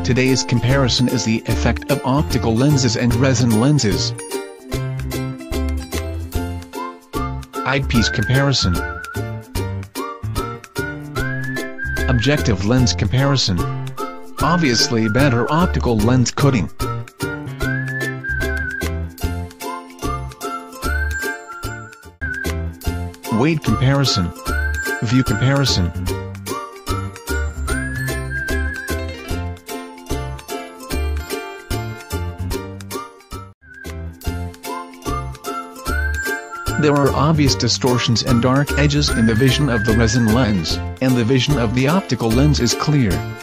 Today's comparison is the effect of optical lenses and resin lenses. Eyepiece comparison. Objective lens comparison. Obviously better optical lens coating. Weight comparison. View comparison. There are obvious distortions and dark edges in the vision of the resin lens, and the vision of the optical lens is clear.